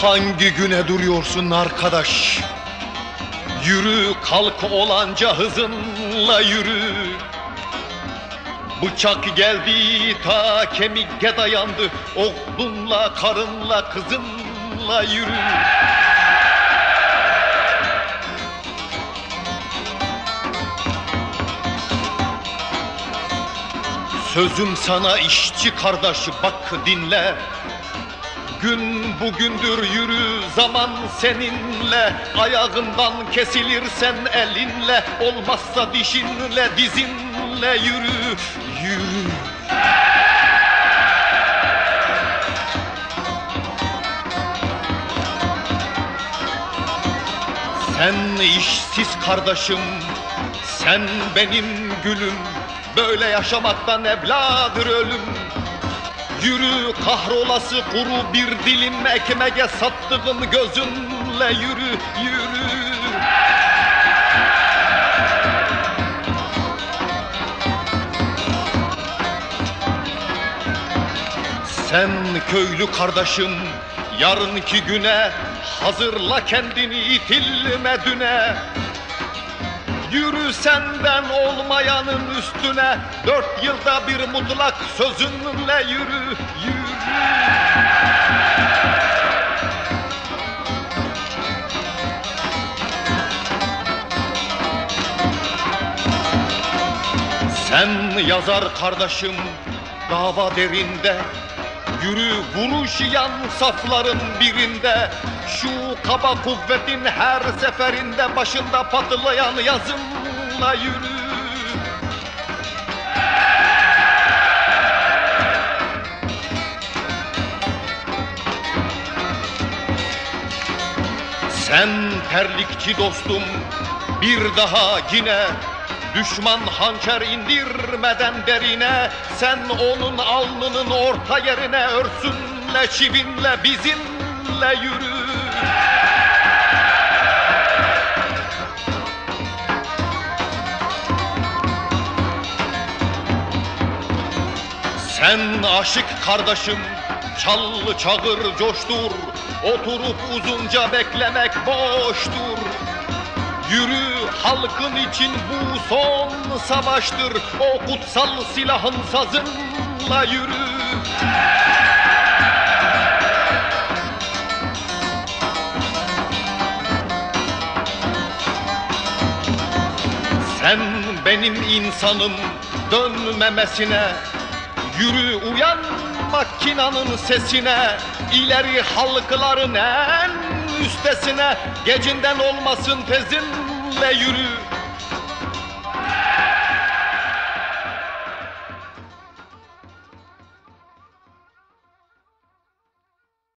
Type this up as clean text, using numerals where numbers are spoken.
Hangi güne duruyorsun arkadaş? Yürü, kalk olanca hızınla yürü. Bıçak geldi ta kemiğe dayandı. Oğlunla, karınla, kızınla yürü. Sözüm sana işçi kardeş, bak dinle. Gün bugündür, yürü zaman seninle. Ayağından kesilirsen elinle, olmazsa dişinle, dizinle yürü, yürü. Sen işsiz kardeşim, sen benim gülüm. Böyle yaşamaktan evladır ölüm. Yürü, kahrolası kuru bir dilim ekmeğe sattığım gözünle yürü, yürü. Sen köylü kardeşim, yarınki güne hazırla kendini, itilme düne. Yürü senden olmayanın üstüne, 4 yılda bir mutlak sözünle yürü, yürü. Sen yazar kardeşim, dava derinde. Yürü, vuruş yan safların birinde. Şu kaba kuvvetin her seferinde, başında patlayan yazınla yürü. Sen terlikçi dostum, bir daha yine. Düşman hançer indirmeden derine, sen onun alnının orta yerine örsünle, çivinle, bizimle yürü. Sen aşık kardeşim, çallı çağır coştur. Oturup uzunca beklemek boştur. Yürü, halkın için bu son savaştır. O kutsal silahın sazınla yürü. Sen benim insanım, dönmemesine. Yürü, uyan makinanın sesine. İleri halkların en üstesine. Gecinden olmasın tezinle yürü.